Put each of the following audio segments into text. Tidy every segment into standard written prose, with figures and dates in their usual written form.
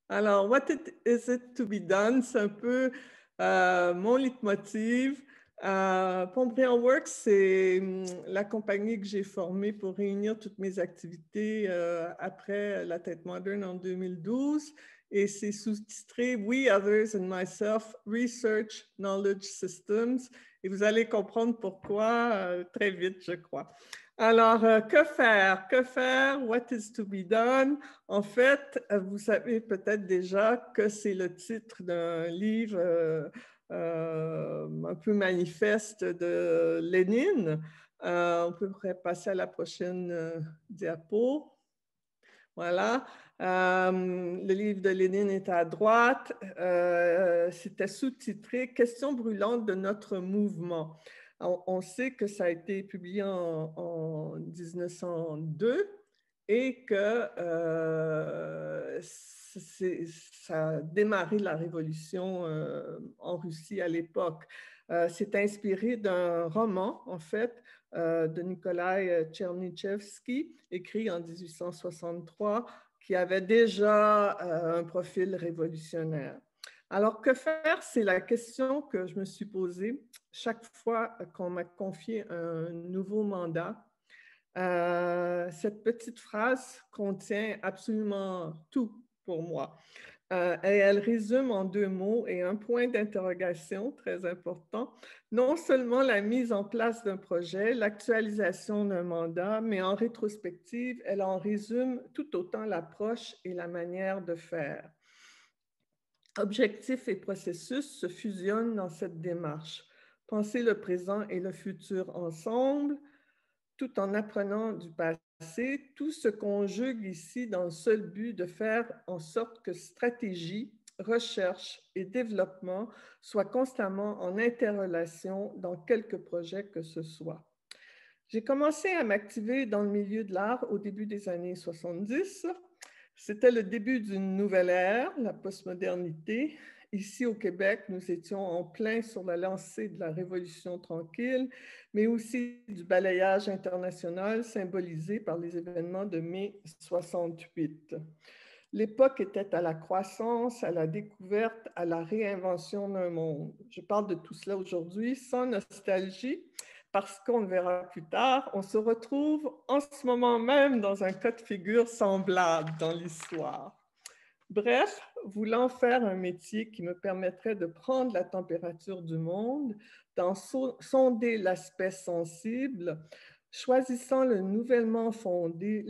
Alors, is it to be done? C'est un peu mon leitmotiv. Pombriand Works, c'est la compagnie que j'ai formée pour réunir toutes mes activités après la Tête moderne en 2012. Et c'est sous-titré We, Others and Myself, Research Knowledge Systems. Et vous allez comprendre pourquoi très vite, je crois. Alors, que faire? Que faire? What is to be done? En fait, vous savez peut-être déjà que c'est le titre d'un livre un peu manifeste de Lénine. On pourrait passer à la prochaine diapo. Voilà. Le livre de Lénine est à droite. C'était sous-titré « Questions brûlantes de notre mouvement ». On sait que ça a été publié en 1902 et que ça a démarré la révolution en Russie à l'époque. C'est inspiré d'un roman, en fait, de Nikolai Tchernychevski, écrit en 1863, qui avait déjà un profil révolutionnaire. Alors, que faire? C'est la question que je me suis posée chaque fois qu'on m'a confié un nouveau mandat. Cette petite phrase contient absolument tout pour moi. Et elle résume en 2 mots et un point d'interrogation très important, non seulement la mise en place d'un projet, l'actualisation d'un mandat, mais en rétrospective, elle en résume tout autant l'approche et la manière de faire. Objectifs et processus se fusionnent dans cette démarche. Penser le présent et le futur ensemble, tout en apprenant du passé, tout se conjugue ici dans le seul but de faire en sorte que stratégie, recherche et développement soient constamment en interrelation dans quelque projet que ce soit. J'ai commencé à m'activer dans le milieu de l'art au début des années 70. C'était le début d'une nouvelle ère, la postmodernité. Ici au Québec, nous étions en plein sur la lancée de la Révolution tranquille, mais aussi du balayage international symbolisé par les événements de mai 68. L'époque était à la croissance, à la découverte, à la réinvention d'un monde. Je parle de tout cela aujourd'hui sans nostalgie, parce qu'on le verra plus tard, on se retrouve en ce moment même dans un cas de figure semblable dans l'histoire. Bref, voulant faire un métier qui me permettrait de prendre la température du monde, d'en sonder l'aspect sensible, choisissant la nouvellement fondée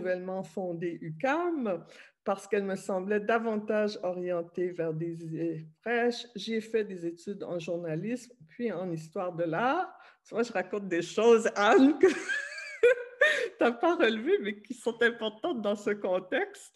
UQAM, parce qu'elle me semblait davantage orientée vers des idées fraîches, j'ai fait des études en journalisme, puis en histoire de l'art. Tu vois, je raconte des choses, Anne, que tu n'as pas relevées, mais qui sont importantes dans ce contexte.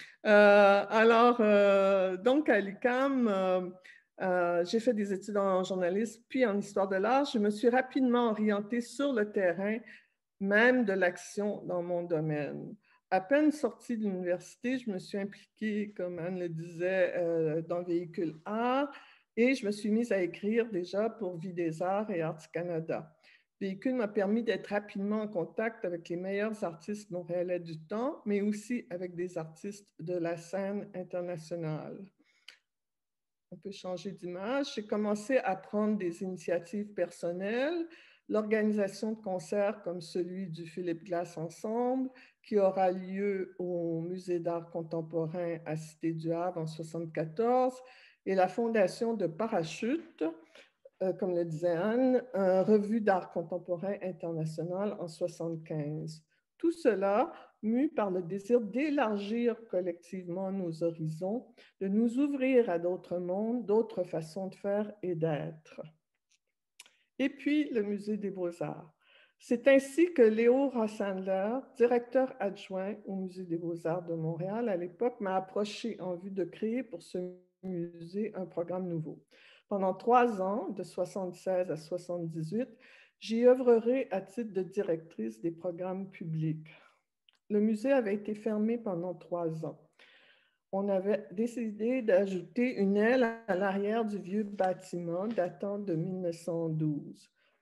Donc, à l'UQAM, j'ai fait des études en journalisme, puis en histoire de l'art. Je me suis rapidement orientée sur le terrain, même de l'action dans mon domaine. À peine sortie de l'université, je me suis impliquée, comme Anne le disait, dans Véhicule Art et je me suis mise à écrire déjà pour Vie des Arts et Arts Canada. Véhicule m'a permis d'être rapidement en contact avec les meilleurs artistes montréalais du temps, mais aussi avec des artistes de la scène internationale. On peut changer d'image. J'ai commencé à prendre des initiatives personnelles, l'organisation de concerts comme celui du Philippe Glass Ensemble, qui aura lieu au Musée d'art contemporain à Cité du Havre en 1974, et la fondation de Parachute, comme le disait Anne, une revue d'art contemporain international en 1975. Tout cela mû par le désir d'élargir collectivement nos horizons, de nous ouvrir à d'autres mondes, d'autres façons de faire et d'être. Et puis, le Musée des Beaux-Arts. C'est ainsi que Léo Rossandler, directeur adjoint au Musée des Beaux-Arts de Montréal à l'époque, m'a approché en vue de créer pour ce musée un programme nouveau. Pendant 3 ans, de 1976 à 1978, j'y œuvrerai à titre de directrice des programmes publics. Le musée avait été fermé pendant 3 ans. On avait décidé d'ajouter une aile à l'arrière du vieux bâtiment datant de 1912.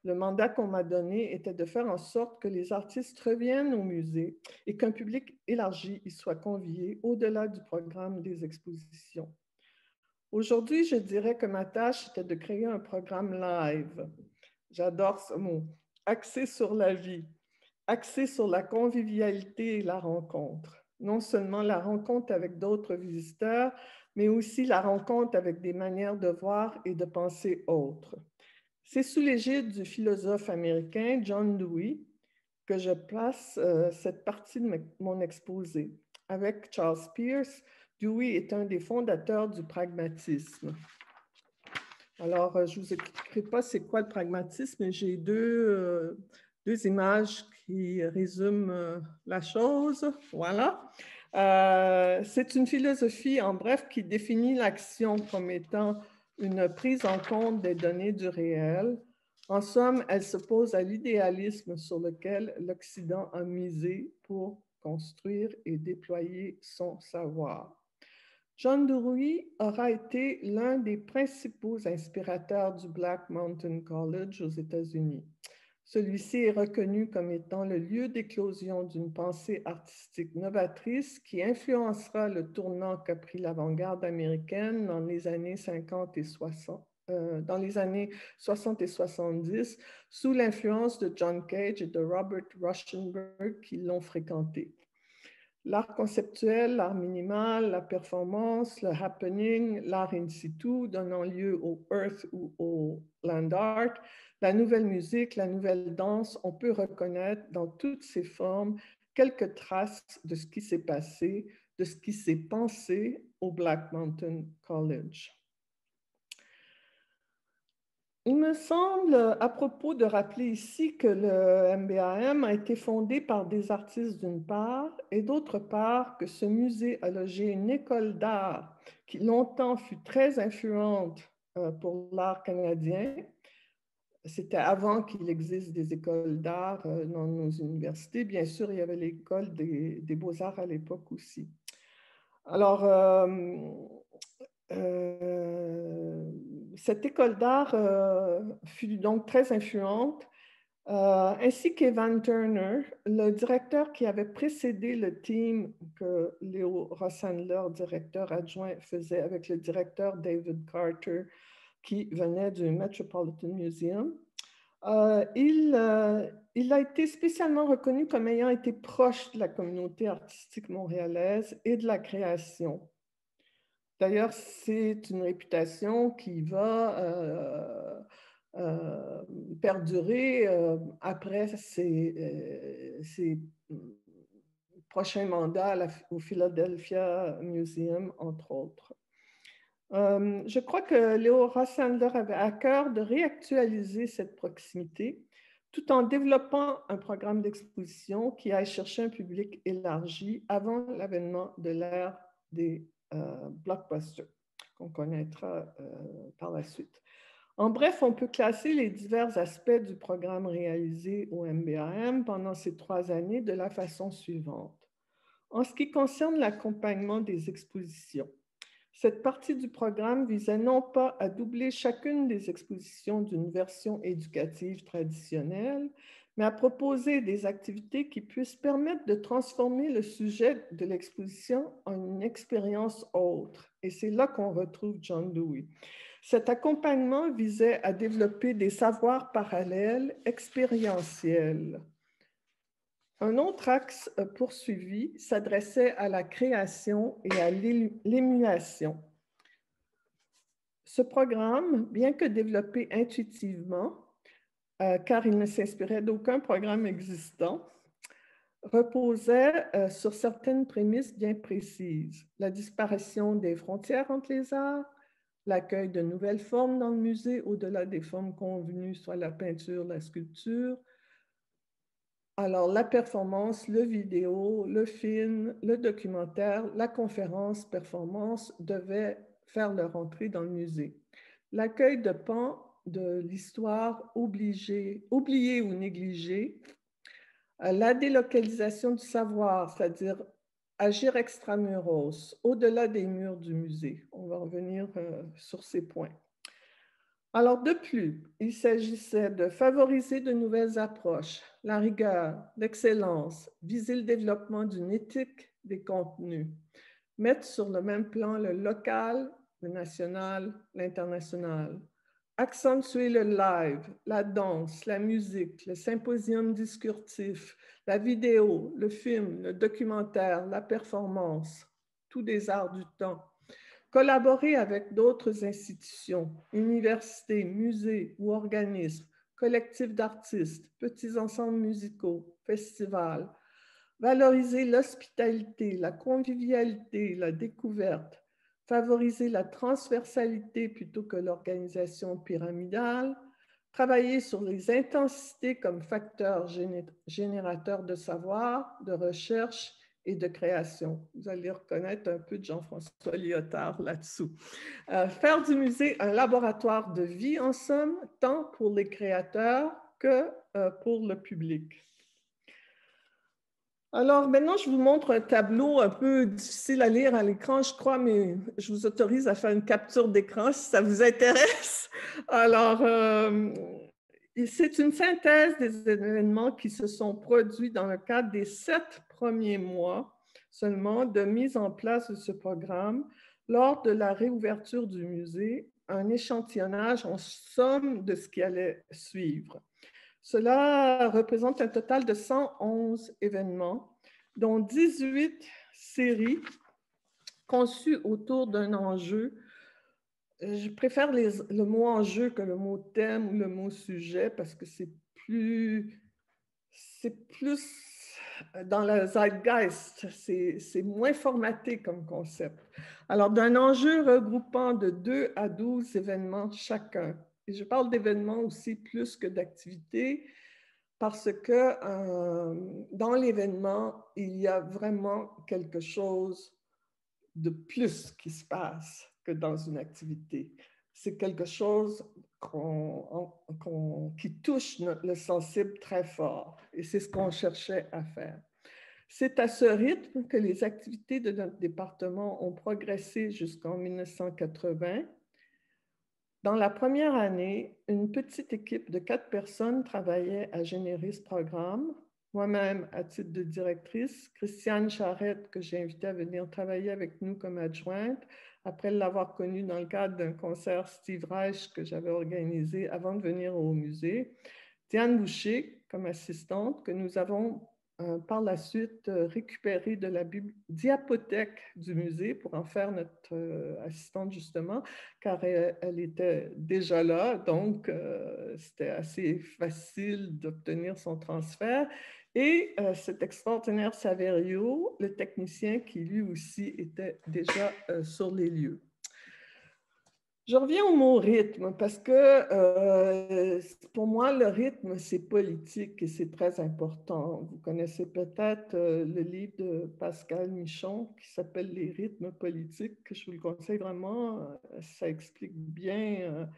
Le mandat qu'on m'a donné était de faire en sorte que les artistes reviennent au musée et qu'un public élargi y soit convié au-delà du programme des expositions. Aujourd'hui, je dirais que ma tâche était de créer un programme live. J'adore ce mot. Axé sur la vie, axé sur la convivialité et la rencontre. Non seulement la rencontre avec d'autres visiteurs, mais aussi la rencontre avec des manières de voir et de penser autres. C'est sous l'égide du philosophe américain John Dewey que je place cette partie de mon exposé. Avec Charles Peirce, Dewey est un des fondateurs du pragmatisme. Alors, je ne vous expliquerai pas c'est quoi le pragmatisme, mais j'ai deux images qui résument la chose. Voilà. C'est une philosophie, en bref, qui définit l'action comme étant une prise en compte des données du réel. En somme, elle s'oppose à l'idéalisme sur lequel l'Occident a misé pour construire et déployer son savoir. John Dewey aura été l'un des principaux inspirateurs du Black Mountain College aux États-Unis. Celui-ci est reconnu comme étant le lieu d'éclosion d'une pensée artistique novatrice qui influencera le tournant qu'a pris l'avant-garde américaine dans les années 50 et 60. Dans les années 60 et 70, sous l'influence de John Cage et de Robert Rauschenberg qui l'ont fréquenté. L'art conceptuel, l'art minimal, la performance, le happening, l'art in situ donnant lieu au earth ou au land art, la nouvelle musique, la nouvelle danse, on peut reconnaître dans toutes ces formes quelques traces de ce qui s'est passé, de ce qui s'est pensé au Black Mountain College. Il me semble à propos de rappeler ici que le MBAM a été fondé par des artistes d'une part et d'autre part que ce musée a logé une école d'art qui longtemps fut très influente pour l'art canadien. C'était avant qu'il existe des écoles d'art dans nos universités. Bien sûr, il y avait l'école des beaux-arts à l'époque aussi. Alors, cette école d'art fut donc très influente, ainsi qu'Evan Turner, le directeur qui avait précédé le team que Léo Rossandler, directeur adjoint, faisait avec le directeur David Carter, qui venait du Metropolitan Museum. Il a été spécialement reconnu comme ayant été proche de la communauté artistique montréalaise et de la création. D'ailleurs, c'est une réputation qui va perdurer après ses prochains mandats au Philadelphia Museum, entre autres. Je crois que Léo Rossandler avait à cœur de réactualiser cette proximité tout en développant un programme d'exposition qui aille chercher un public élargi avant l'avènement de l'ère des blockbusters qu'on connaîtra par la suite. En bref, on peut classer les divers aspects du programme réalisé au MBAM pendant ces 3 années de la façon suivante. En ce qui concerne l'accompagnement des expositions, cette partie du programme visait non pas à doubler chacune des expositions d'une version éducative traditionnelle, mais à proposer des activités qui puissent permettre de transformer le sujet de l'exposition en une expérience autre. Et c'est là qu'on retrouve John Dewey. Cet accompagnement visait à développer des savoirs parallèles expérientiels. Un autre axe poursuivi s'adressait à la création et à l'émulation. Ce programme, bien que développé intuitivement, car il ne s'inspirait d'aucun programme existant, reposait sur certaines prémices bien précises. La disparition des frontières entre les arts, l'accueil de nouvelles formes dans le musée au-delà des formes convenues, soit la peinture, la sculpture. Alors, la performance, le vidéo, le film, le documentaire, la conférence, performance devaient faire leur entrée dans le musée. L'accueil de pans de l'histoire oubliée ou négligée, la délocalisation du savoir, c'est-à-dire agir extramuros, au-delà des murs du musée. On va revenir sur ces points. Alors, de plus, il s'agissait de favoriser de nouvelles approches, la rigueur, l'excellence, viser le développement d'une éthique des contenus, mettre sur le même plan le local, le national, l'international, accentuer le live, la danse, la musique, le symposium discursif, la vidéo, le film, le documentaire, la performance, tous des arts du temps. Collaborer avec d'autres institutions, universités, musées ou organismes, collectifs d'artistes, petits ensembles musicaux, festivals. Valoriser l'hospitalité, la convivialité, la découverte. Favoriser la transversalité plutôt que l'organisation pyramidale. Travailler sur les intensités comme facteurs générateurs de savoir, de recherche et de création. Vous allez reconnaître un peu de Jean-François Lyotard là-dessous. Faire du musée un laboratoire de vie, en somme, tant pour les créateurs que pour le public. Alors maintenant, je vous montre un tableau un peu difficile à lire à l'écran, je crois, mais je vous autorise à faire une capture d'écran si ça vous intéresse. Alors, c'est une synthèse des événements qui se sont produits dans le cadre des 7 premiers mois seulement de mise en place de ce programme lors de la réouverture du musée, un échantillonnage en somme de ce qui allait suivre. Cela représente un total de 111 événements, dont 18 séries conçues autour d'un enjeu. Je préfère le mot enjeu que le mot thème ou le mot sujet parce que c'est plus dans le zeitgeist, c'est moins formaté comme concept. Alors, d'un enjeu regroupant de 2 à 12 événements chacun. Et je parle d'événements aussi plus que d'activités parce que dans l'événement, il y a vraiment quelque chose de plus qui se passe que dans une activité. C'est quelque chose qui touche le sensible très fort. Et c'est ce qu'on cherchait à faire. C'est à ce rythme que les activités de notre département ont progressé jusqu'en 1980. Dans la première année, une petite équipe de 4 personnes travaillait à générer ce programme. Moi-même, à titre de directrice, Christiane Charette, que j'ai invitée à venir travailler avec nous comme adjointe, après l'avoir connue dans le cadre d'un concert Steve Reich que j'avais organisé avant de venir au musée. Diane Boucher, comme assistante, que nous avons par la suite récupéré de la diapothèque du musée pour en faire notre assistante justement, car elle était déjà là, donc c'était assez facile d'obtenir son transfert. Et cet extraordinaire Saverio, le technicien qui lui aussi était déjà sur les lieux. Je reviens au mot rythme parce que pour moi, le rythme, c'est politique et c'est très important. Vous connaissez peut-être le livre de Pascal Michon qui s'appelle Les rythmes politiques, que je vous le conseille vraiment. Ça explique bien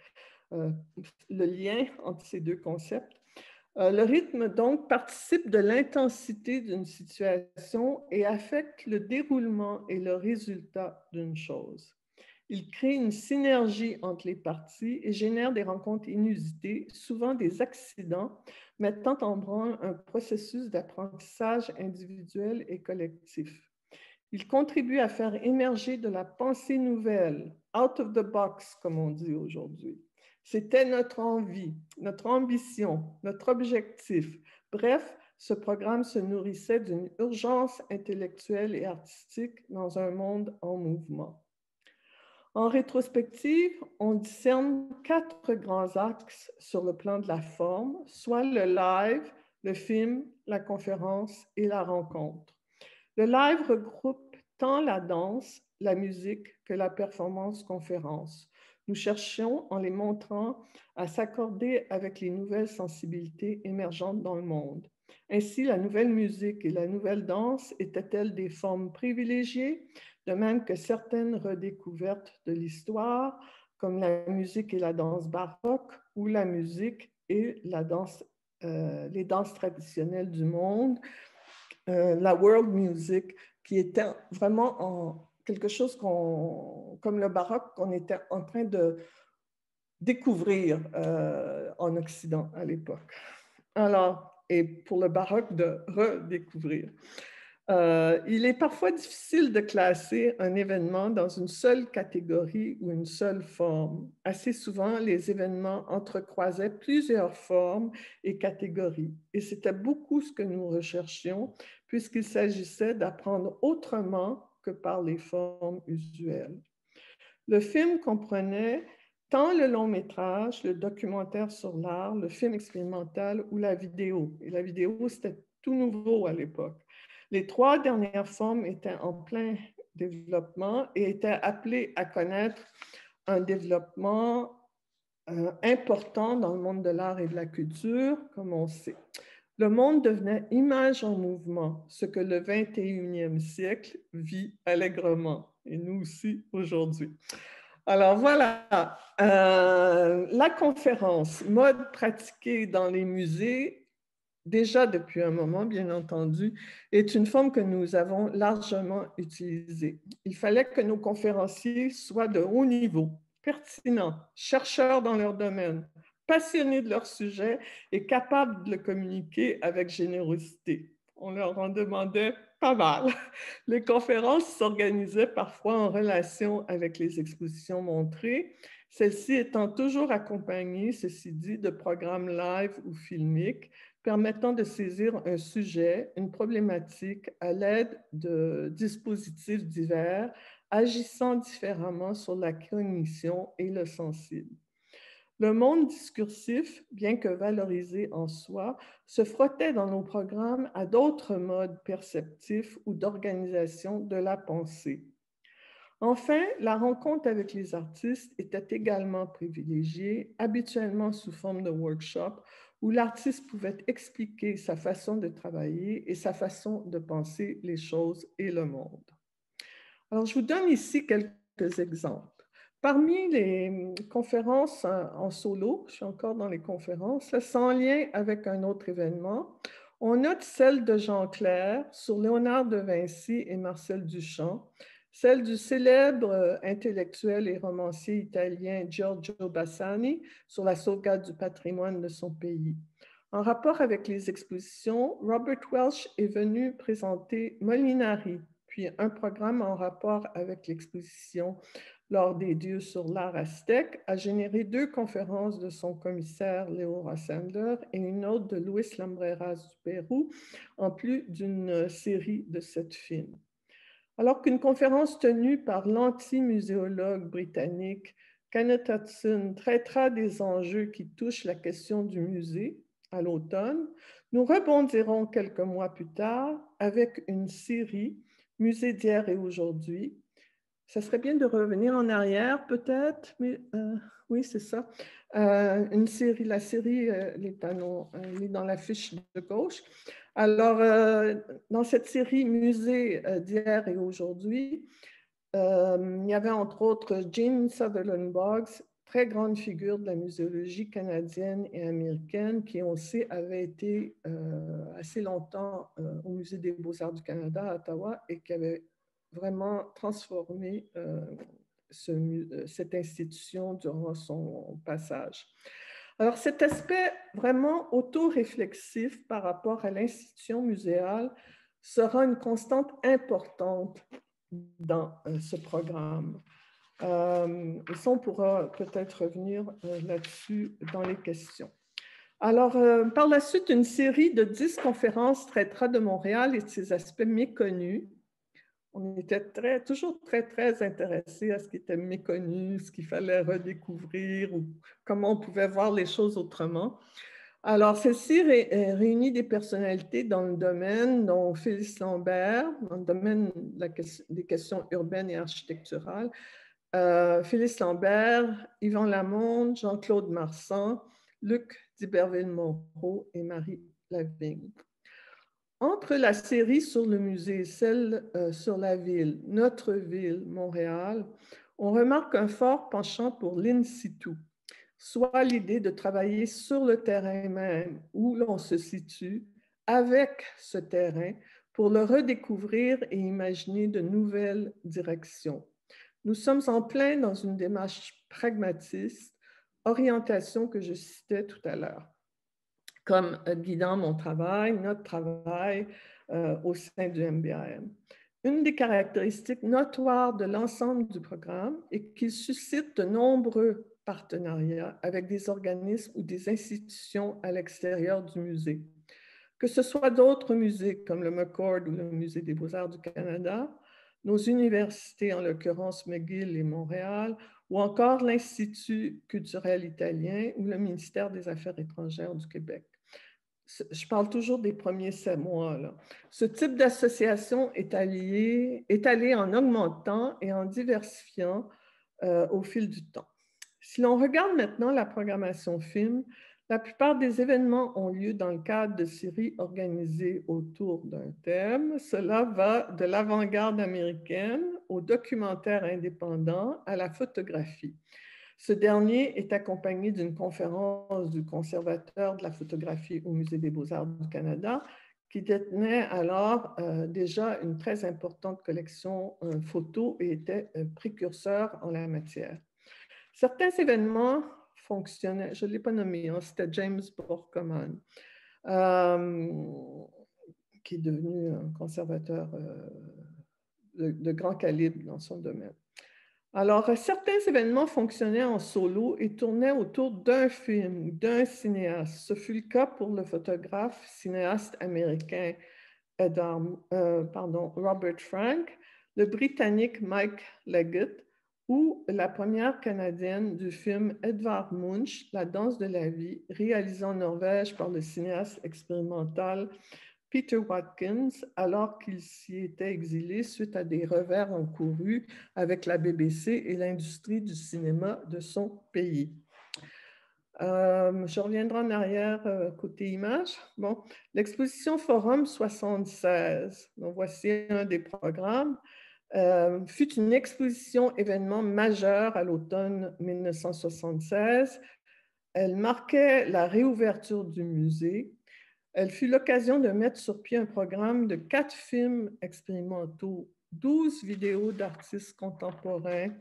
le lien entre ces deux concepts. Le rythme, donc, participe de l'intensité d'une situation et affecte le déroulement et le résultat d'une chose. Il crée une synergie entre les parties et génère des rencontres inusitées, souvent des accidents, mettant en branle un processus d'apprentissage individuel et collectif. Il contribue à faire émerger de la pensée nouvelle, out of the box, comme on dit aujourd'hui. C'était notre envie, notre ambition, notre objectif. Bref, ce programme se nourrissait d'une urgence intellectuelle et artistique dans un monde en mouvement. En rétrospective, on discerne 4 grands axes sur le plan de la forme, soit le live, le film, la conférence et la rencontre. Le live regroupe tant la danse, la musique que la performance-conférence. Nous cherchions, en les montrant, à s'accorder avec les nouvelles sensibilités émergentes dans le monde. Ainsi, la nouvelle musique et la nouvelle danse étaient-elles des formes privilégiées, de même que certaines redécouvertes de l'histoire, comme la musique et la danse baroque, ou la musique et la danse, les danses traditionnelles du monde, la world music, qui était vraiment quelque chose comme le baroque, qu'on était en train de découvrir en Occident à l'époque. Alors, et pour le baroque, de redécouvrir. Il est parfois difficile de classer un événement dans une seule catégorie ou une seule forme. Assez souvent, les événements entrecroisaient plusieurs formes et catégories. Et c'était beaucoup ce que nous recherchions, puisqu'il s'agissait d'apprendre autrement que par les formes usuelles. Le film comprenait tant le long métrage, le documentaire sur l'art, le film expérimental ou la vidéo. Et la vidéo, c'était tout nouveau à l'époque. Les 3 dernières formes étaient en plein développement et étaient appelées à connaître un développement important dans le monde de l'art et de la culture, comme on sait. Le monde devenait image en mouvement, ce que le 21e siècle vit allègrement, et nous aussi aujourd'hui. Alors voilà, la conférence mode pratiquée dans les musées, déjà depuis un moment, bien entendu, est une forme que nous avons largement utilisée. Il fallait que nos conférenciers soient de haut niveau, pertinents, chercheurs dans leur domaine, passionnés de leur sujet et capables de le communiquer avec générosité. On leur en demandait pas mal. Les conférences s'organisaient parfois en relation avec les expositions montrées, celles-ci étant toujours accompagnées, ceci dit, de programmes live ou filmiques permettant de saisir un sujet, une problématique à l'aide de dispositifs divers agissant différemment sur la cognition et le sensible. Le monde discursif, bien que valorisé en soi, se frottait dans nos programmes à d'autres modes perceptifs ou d'organisation de la pensée. Enfin, la rencontre avec les artistes était également privilégiée, habituellement sous forme de workshop, où l'artiste pouvait expliquer sa façon de travailler et sa façon de penser les choses et le monde. Alors, je vous donne ici quelques exemples. Parmi les conférences en solo, je suis encore dans les conférences, sans lien avec un autre événement, on note celle de Jean Clair sur Léonard de Vinci et Marcel Duchamp, celle du célèbre intellectuel et romancier italien Giorgio Bassani sur la sauvegarde du patrimoine de son pays. En rapport avec les expositions, Robert Welch est venu présenter Molinari, puis un programme en rapport avec l'exposition lors des dieux sur l'art aztèque a généré 2 conférences de son commissaire Léo Rassendler et une autre de Luis Lambreras du Pérou, en plus d'une série de 7 films. Alors qu'une conférence tenue par l'anti-muséologue britannique Kenneth Hudson traitera des enjeux qui touchent la question du musée à l'automne, nous rebondirons quelques mois plus tard avec une série Musée d'hier et aujourd'hui. Ça serait bien de revenir en arrière peut-être, mais oui, c'est ça. Une série, la série, elle est dans la fiche de gauche. Alors, dans cette série Musée d'hier et aujourd'hui, il y avait entre autres Jean Sutherland Boggs, très grande figure de la muséologie canadienne et américaine, qui on sait avait été assez longtemps au Musée des Beaux-Arts du Canada à Ottawa et qui avait vraiment transformé cette institution durant son passage. Alors, cet aspect vraiment auto-réflexif par rapport à l'institution muséale sera une constante importante dans ce programme. Et ça, on pourra peut-être revenir là-dessus dans les questions. Alors, par la suite, une série de 10 conférences traitera de Montréal et de ses aspects méconnus. On était toujours très intéressés à ce qui était méconnu, ce qu'il fallait redécouvrir ou comment on pouvait voir les choses autrement. Alors, celle-ci réunit des personnalités dans le domaine, dont Félix Lambert, dans le domaine des questions urbaines et architecturales, Félix Lambert, Yvan Lamonde, Jean-Claude Marsan, Luc d'Iberville-Moreau et Marie Lavigne. Entre la série sur le musée et celle sur la ville, notre ville, Montréal, on remarque un fort penchant pour l'in situ, soit l'idée de travailler sur le terrain même où l'on se situe, avec ce terrain, pour le redécouvrir et imaginer de nouvelles directions. Nous sommes en plein dans une démarche pragmatiste, orientations que je citais tout à l'heure, comme guidant mon travail, notre travail au sein du MBAM. Une des caractéristiques notoires de l'ensemble du programme est qu'il suscite de nombreux partenariats avec des organismes ou des institutions à l'extérieur du musée. Que ce soit d'autres musées comme le McCord ou le Musée des Beaux-Arts du Canada, nos universités, en l'occurrence McGill et Montréal, ou encore l'Institut culturel italien ou le ministère des Affaires étrangères du Québec. Je parle toujours des premiers 7 mois. Là. Ce type d'association est allé en augmentant et en diversifiant au fil du temps. Si l'on regarde maintenant la programmation film, la plupart des événements ont lieu dans le cadre de séries organisées autour d'un thème. Cela va de l'avant-garde américaine au documentaire indépendant à la photographie. Ce dernier est accompagné d'une conférence du conservateur de la photographie au Musée des Beaux-Arts du Canada, qui détenait alors déjà une très importante collection photo et était précurseur en la matière. Certains événements fonctionnaient, je ne l'ai pas nommé, hein, c'était James Borkman, qui est devenu un conservateur de grand calibre dans son domaine. Alors, certains événements fonctionnaient en solo et tournaient autour d'un film, d'un cinéaste. Ce fut le cas pour le photographe, cinéaste américain Robert Frank, le Britannique Mike Leggett ou la première Canadienne du film Edvard Munch, La danse de la vie, réalisé en Norvège par le cinéaste expérimental Peter Watkins, alors qu'il s'y était exilé suite à des revers encourus avec la BBC et l'industrie du cinéma de son pays. Je reviendrai en arrière côté image. Bon, l'exposition Forum 76, donc voici un des programmes, fut une exposition événement majeur à l'automne 1976. Elle marquait la réouverture du musée. Elle fut l'occasion de mettre sur pied un programme de 4 films expérimentaux, 12 vidéos d'artistes contemporains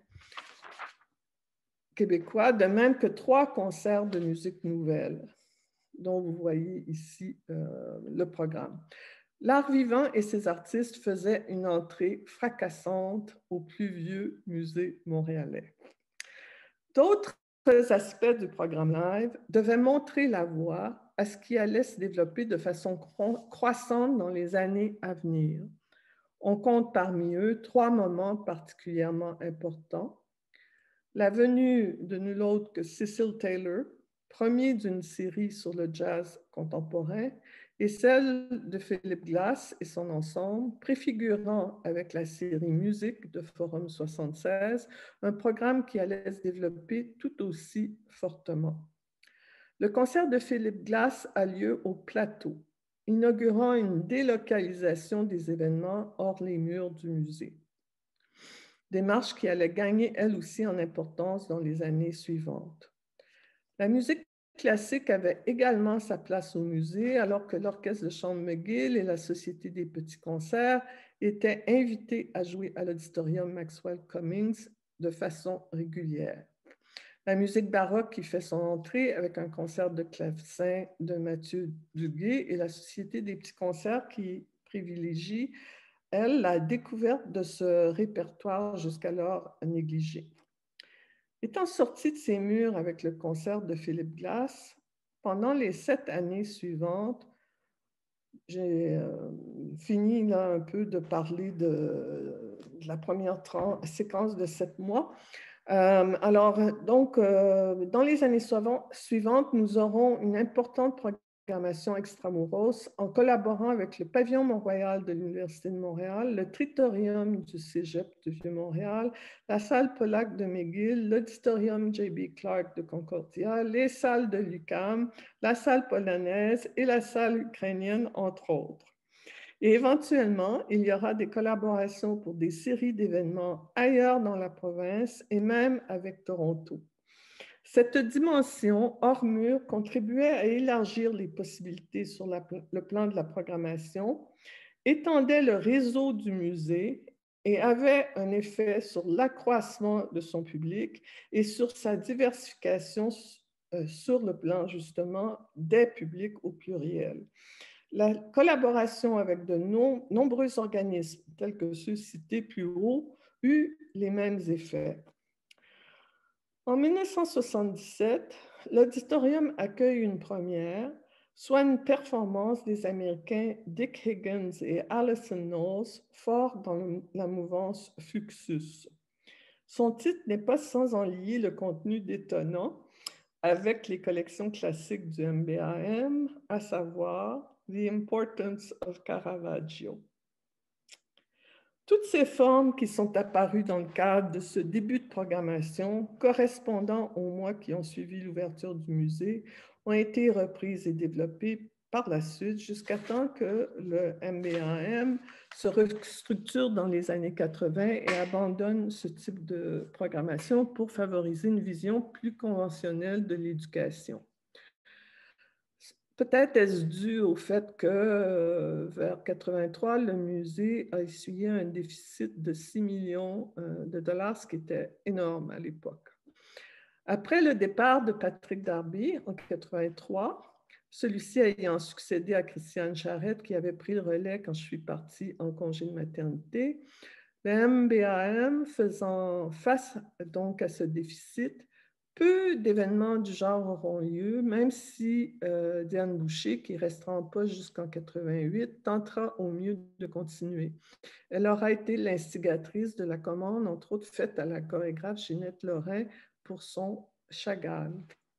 québécois, de même que 3 concerts de musique nouvelle, dont vous voyez ici le programme. L'art vivant et ses artistes faisaient une entrée fracassante au plus vieux musée montréalais. D'autres aspects du programme live devaient montrer la voie à ce qui allait se développer de façon croissante dans les années à venir. On compte parmi eux 3 moments particulièrement importants. La venue de nul autre que Cecil Taylor, premier d'une série sur le jazz contemporain, et celle de Philip Glass et son ensemble, préfigurant avec la série Musique de Forum 76, un programme qui allait se développer tout aussi fortement. Le concert de Philip Glass a lieu au Plateau, inaugurant une délocalisation des événements hors les murs du musée. Démarche qui allait gagner elle aussi en importance dans les années suivantes. La musique classique avait également sa place au musée, alors que l'Orchestre de chambre McGill et la Société des petits concerts étaient invités à jouer à l'Auditorium Maxwell Cummings de façon régulière. La musique baroque qui fait son entrée avec un concert de clavecin de Mathieu Duguay et la Société des petits concerts qui privilégie, elle, la découverte de ce répertoire jusqu'alors négligé. Étant sortie de ses murs avec le concert de Philip Glass, pendant les 7 années suivantes, j'ai fini là un peu de parler de la première séquence de 7 mois. Dans les années suivantes, nous aurons une importante programmation extramuros en collaborant avec le Pavillon Mont-Royal de l'Université de Montréal, le Tritorium du Cégep de Vieux-Montréal, la salle Pollack de McGill, l'Auditorium J.B. Clark de Concordia, les salles de l'UQAM, la salle polonaise et la salle ukrainienne, entre autres. Et éventuellement, il y aura des collaborations pour des séries d'événements ailleurs dans la province et même avec Toronto. Cette dimension hors mur contribuait à élargir les possibilités sur le plan de la programmation, étendait le réseau du musée et avait un effet sur l'accroissement de son public et sur sa diversification sur le plan justement des publics au pluriel. La collaboration avec de nombreux organismes, tels que ceux cités plus haut, eut les mêmes effets. En 1977, l'auditorium accueille une première, soit une performance des Américains Dick Higgins et Alison Knowles, fort dans la mouvance Fluxus. Son titre n'est pas sans en lier le contenu détonnant avec les collections classiques du MBAM, à savoir The Importance of Caravaggio. Toutes ces formes qui sont apparues dans le cadre de ce début de programmation, correspondant aux mois qui ont suivi l'ouverture du musée, ont été reprises et développées par la suite jusqu'à temps que le MBAM se restructure dans les années 80 et abandonne ce type de programmation pour favoriser une vision plus conventionnelle de l'éducation. Peut-être est-ce dû au fait que vers 83, le musée a essuyé un déficit de 6 millions de dollars, ce qui était énorme à l'époque. Après le départ de Patrick Darby en 83, celui-ci ayant succédé à Christiane Charette qui avait pris le relais quand je suis partie en congé de maternité, le MBAM faisant face donc à ce déficit, peu d'événements du genre auront lieu, même si Diane Boucher, qui restera en poste jusqu'en 88, tentera au mieux de continuer. Elle aura été l'instigatrice de la commande, entre autres faite à la chorégraphe Ginette Lorrain pour son Chagall.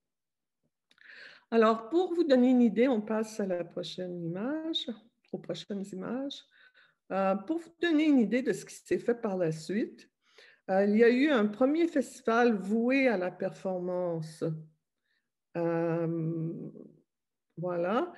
Alors, pour vous donner une idée, on passe à la prochaine image, aux prochaines images. Pour vous donner une idée de ce qui s'est fait par la suite, il y a eu un premier festival voué à la performance. Voilà.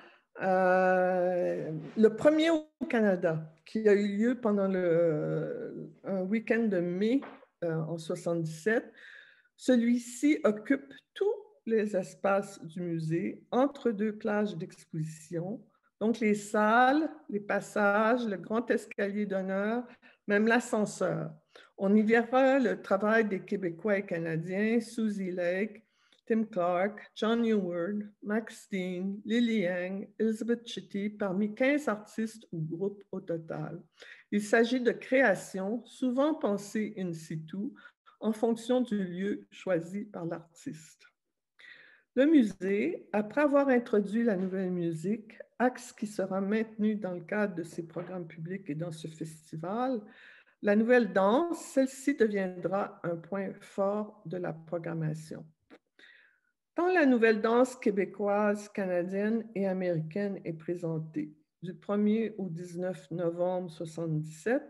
Le premier au Canada, qui a eu lieu pendant un week-end de mai en 77. Celui-ci occupe tous les espaces du musée, entre deux plages d'exposition. Donc, les salles, les passages, le grand escalier d'honneur, même l'ascenseur. On y verra le travail des Québécois et Canadiens, Suzy Lake, Tim Clark, John Eward, Max Steen, Lily Yang, Elizabeth Chitty, parmi 15 artistes ou groupes au total. Il s'agit de créations souvent pensées in situ en fonction du lieu choisi par l'artiste. Le musée, après avoir introduit la nouvelle musique, axe qui sera maintenu dans le cadre de ses programmes publics et dans ce festival, la nouvelle danse, celle-ci deviendra un point fort de la programmation. Tant la nouvelle danse québécoise, canadienne et américaine est présentée du 1er au 19 novembre 1977,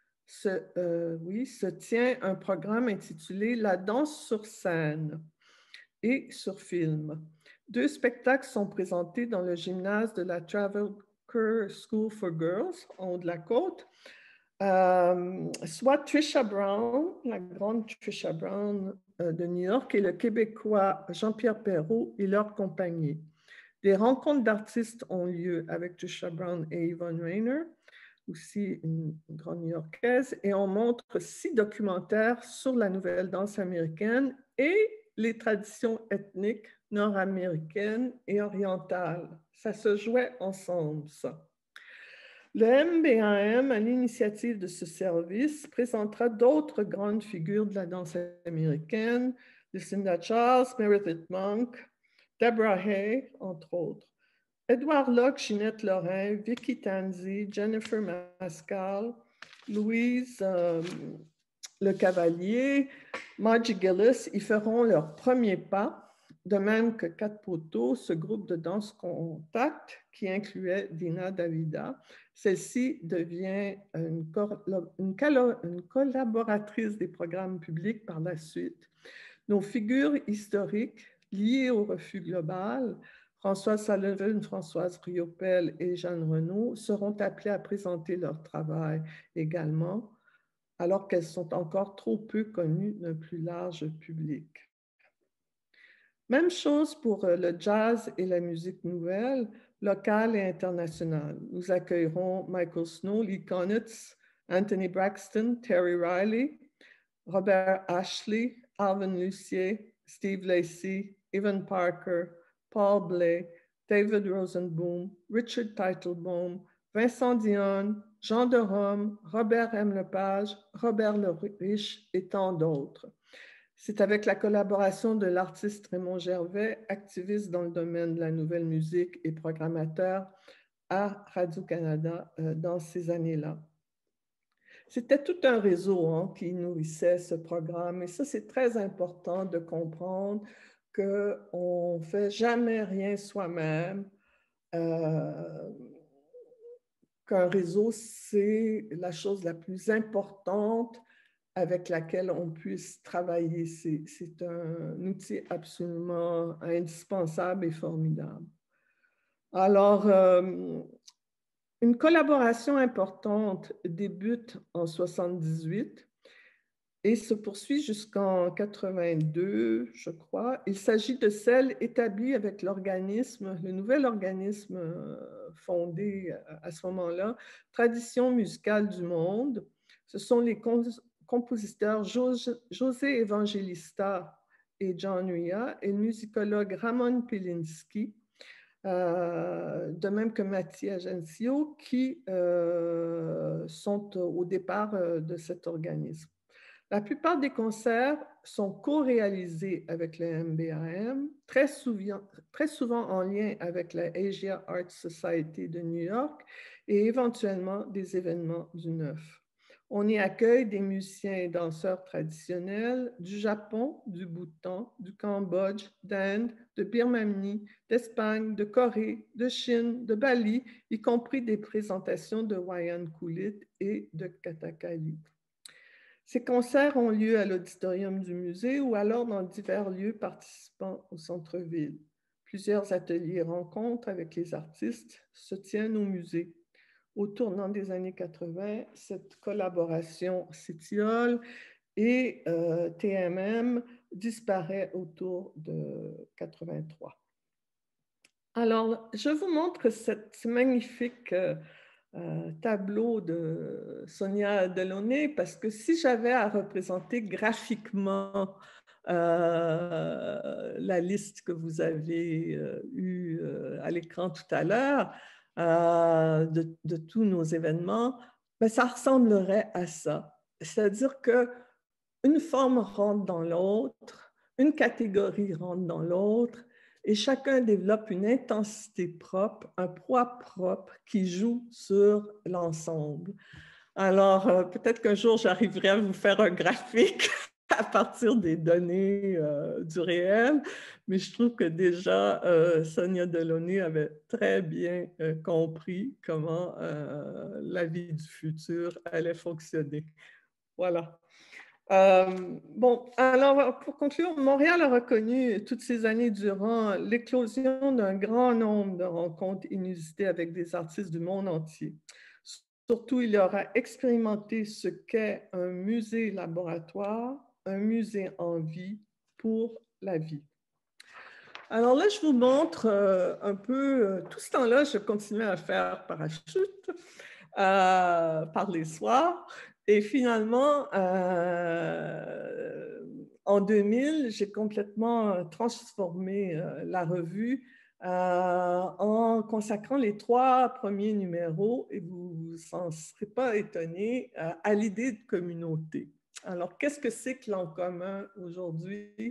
se tient un programme intitulé « La danse sur scène » et sur film. 2 spectacles sont présentés dans le gymnase de la Travelker School for Girls, en haut de la côte, soit Trisha Brown, la grande Trisha Brown de New York, et le Québécois Jean-Pierre Perrault et leur compagnie. Des rencontres d'artistes ont lieu avec Trisha Brown et Yvonne Rainer, aussi une grande New-Yorkaise, et on montre 6 documentaires sur la nouvelle danse américaine et les traditions ethniques nord-américaines et orientales. Ça se jouait ensemble, ça. Le MBAM, à l'initiative de ce service, présentera d'autres grandes figures de la danse américaine, Lucinda Charles, Meredith Monk, Deborah Hay, entre autres. Edouard Locke, Ginette Lorrain, Vicky Tanzi, Jennifer Mascal, Louise Le Cavalier, Margie Gillis y feront leurs premiers pas, de même que Quatre Poteaux, ce groupe de danse contact qui incluait Dina Davida. Celle-ci devient une collaboratrice des programmes publics par la suite. Nos figures historiques liées au refus global, Françoise Sullivan, Françoise Riopel et Jeanne Renaud, seront appelées à présenter leur travail également, alors qu'elles sont encore trop peu connues d'un plus large public. Même chose pour le jazz et la musique nouvelle, locale et internationale. Nous accueillerons Michael Snow, Lee Konitz, Anthony Braxton, Terry Riley, Robert Ashley, Alvin Lucier, Steve Lacy, Evan Parker, Paul Bley, David Rosenboom, Richard Teitelbaum, Vincent Dionne, Jean de Rome, Robert M. Lepage, Robert Le Riche et tant d'autres. C'est avec la collaboration de l'artiste Raymond Gervais, activiste dans le domaine de la nouvelle musique et programmateur à Radio-Canada dans ces années-là. C'était tout un réseau qui nourrissait ce programme et ça, c'est très important de comprendre qu'on ne fait jamais rien soi-même, qu'un réseau, c'est la chose la plus importante avec laquelle on puisse travailler. C'est un outil absolument indispensable et formidable. Alors, une collaboration importante débute en 1978 et se poursuit jusqu'en 82, je crois. Il s'agit de celle établie avec l'organisme, le nouvel organisme fondé à ce moment-là, Tradition musicale du monde. Ce sont les compositeurs José Evangelista et John Ria et le musicologue Ramon Pilinski, de même que Mathieu Agencio, qui sont au départ de cet organisme. La plupart des concerts sont co-réalisés avec le MBAM, très souvent en lien avec la Asia Art Society de New York et éventuellement des événements du Neuf. On y accueille des musiciens et danseurs traditionnels du Japon, du Bhoutan, du Cambodge, d'Inde, de Birmanie, d'Espagne, de Corée, de Chine, de Bali, y compris des présentations de Wayan Kulit et de Kathakali. Ces concerts ont lieu à l'auditorium du musée ou alors dans divers lieux participant au centre-ville. Plusieurs ateliers rencontres avec les artistes se tiennent au musée. Au tournant des années 80, cette collaboration s'étiole et TMM disparaît autour de 83. Alors, je vous montre ce magnifique tableau de Sonia Delaunay parce que si j'avais à représenter graphiquement la liste que vous avez eue à l'écran tout à l'heure de tous nos événements, ben, ça ressemblerait à ça. C'est-à-dire qu'une forme rentre dans l'autre, une catégorie rentre dans l'autre, et chacun développe une intensité propre, un poids propre qui joue sur l'ensemble. Alors, peut-être qu'un jour, j'arriverai à vous faire un graphique à partir des données du réel, mais je trouve que déjà, Sonia Delaunay avait très bien compris comment la vie du futur allait fonctionner. Voilà. Bon, alors pour conclure, Montréal a reconnu toutes ces années durant l'éclosion d'un grand nombre de rencontres inusitées avec des artistes du monde entier. Surtout, il aura expérimenté ce qu'est un musée laboratoire, un musée en vie pour la vie. Alors là, je vous montre un peu, tout ce temps-là, je continuais à faire parachute par les soirs. Et finalement, en 2000, j'ai complètement transformé la revue en consacrant les 3 premiers numéros, et vous ne s'en serez pas étonnés, à l'idée de communauté. Alors, qu'est-ce que c'est que l'en commun aujourd'hui?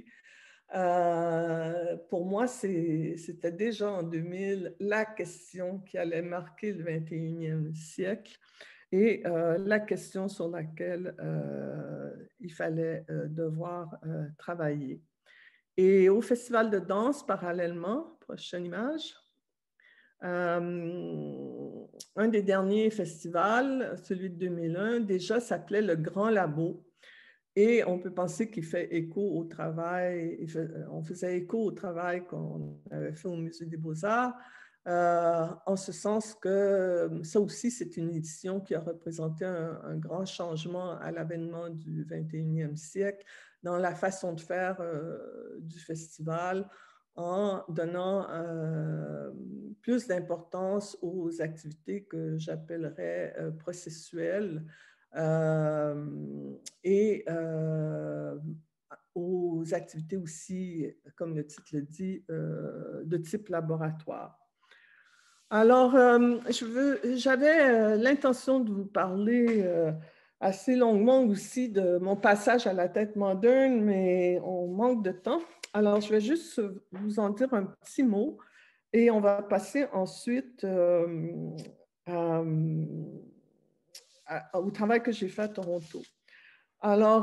Pour moi, c'était déjà en 2000 la question qui allait marquer le 21e siècle et la question sur laquelle il fallait devoir travailler. Et au Festival de danse, parallèlement, prochaine image, un des derniers festivals, celui de 2001, déjà s'appelait le Grand Labo. Et on peut penser qu'il fait écho au travail, on faisait écho au travail qu'on avait fait au Musée des Beaux-Arts, en ce sens que ça aussi, c'est une édition qui a représenté un grand changement à l'avènement du 21e siècle dans la façon de faire du festival, en donnant plus d'importance aux activités que j'appellerais processuelles, et aux activités aussi, comme le titre le dit, de type laboratoire. Alors, j'avais l'intention de vous parler assez longuement aussi de mon passage à la tête moderne, mais on manque de temps. Alors, je vais juste vous en dire un petit mot et on va passer ensuite au travail que j'ai fait à Toronto. Alors,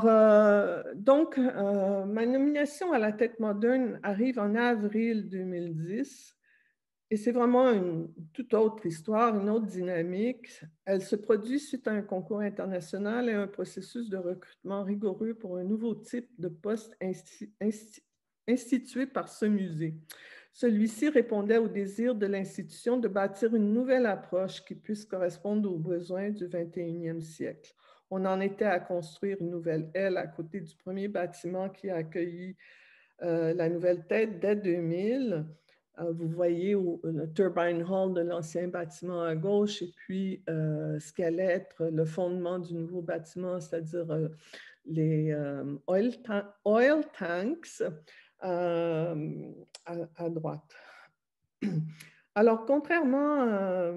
ma nomination à la tête moderne arrive en avril 2010. Et c'est vraiment une toute autre histoire, une autre dynamique. Elle se produit suite à un concours international et un processus de recrutement rigoureux pour un nouveau type de poste institué par ce musée. Celui-ci répondait au désir de l'institution de bâtir une nouvelle approche qui puisse correspondre aux besoins du 21e siècle. On en était à construire une nouvelle aile à côté du premier bâtiment qui a accueilli la nouvelle tête dès 2000. Vous voyez le Turbine Hall de l'ancien bâtiment à gauche et puis ce qu'allait être le fondement du nouveau bâtiment, c'est-à-dire les oil tanks à droite. Alors, contrairement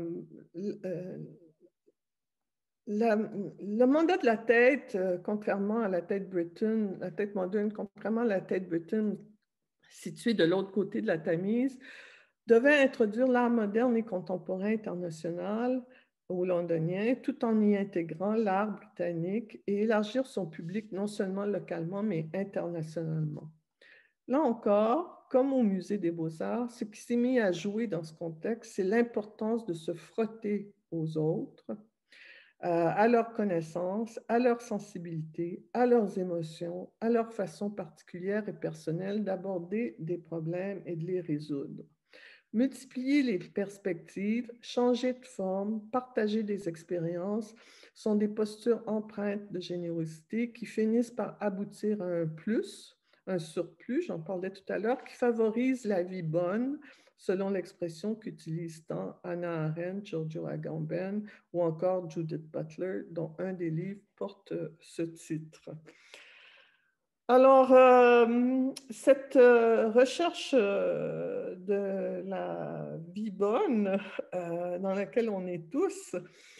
le mandat de la tête, contrairement à la tête Britain, la tête moderne, contrairement à la tête Britain, située de l'autre côté de la Tamise, devait introduire l'art moderne et contemporain international au londonien, tout en y intégrant l'art britannique et élargir son public non seulement localement, mais internationalement. Là encore, comme au Musée des Beaux-Arts, ce qui s'est mis à jouer dans ce contexte, c'est l'importance de se frotter aux autres, à leurs connaissances, à leur sensibilité, à leurs émotions, à leur façon particulière et personnelle d'aborder des problèmes et de les résoudre. Multiplier les perspectives, changer de forme, partager des expériences sont des postures empreintes de générosité qui finissent par aboutir à un plus, un surplus, j'en parlais tout à l'heure, qui favorise la vie bonne, selon l'expression qu'utilisent tant Hannah Arendt, Giorgio Agamben ou encore Judith Butler, dont un des livres porte ce titre. Alors, cette recherche de la vie bonne dans laquelle on est tous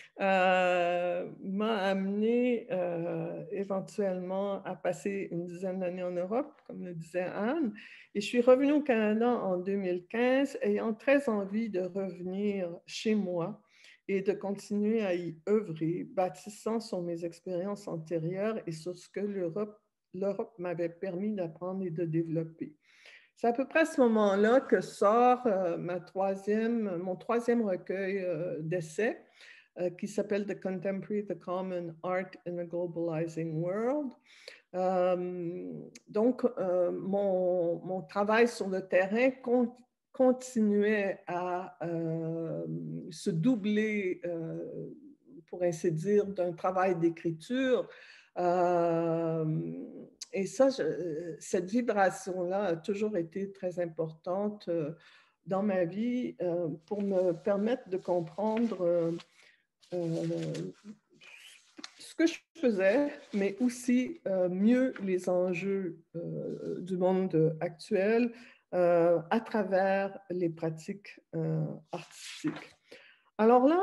m'a amené éventuellement à passer une dizaine d'années en Europe, comme le disait Anne, et je suis revenue au Canada en 2015, ayant très envie de revenir chez moi et de continuer à y œuvrer, bâtissant sur mes expériences antérieures et sur ce que l'Europe m'avait permis d'apprendre et de développer. C'est à peu près à ce moment-là que sort mon troisième recueil d'essais qui s'appelle The Contemporary, The Common Art in a Globalizing World. Mon travail sur le terrain continuait à se doubler, pour ainsi dire, d'un travail d'écriture. Et ça, cette vibration-là a toujours été très importante dans ma vie pour me permettre de comprendre ce que je faisais, mais aussi mieux les enjeux du monde actuel à travers les pratiques artistiques. Alors là,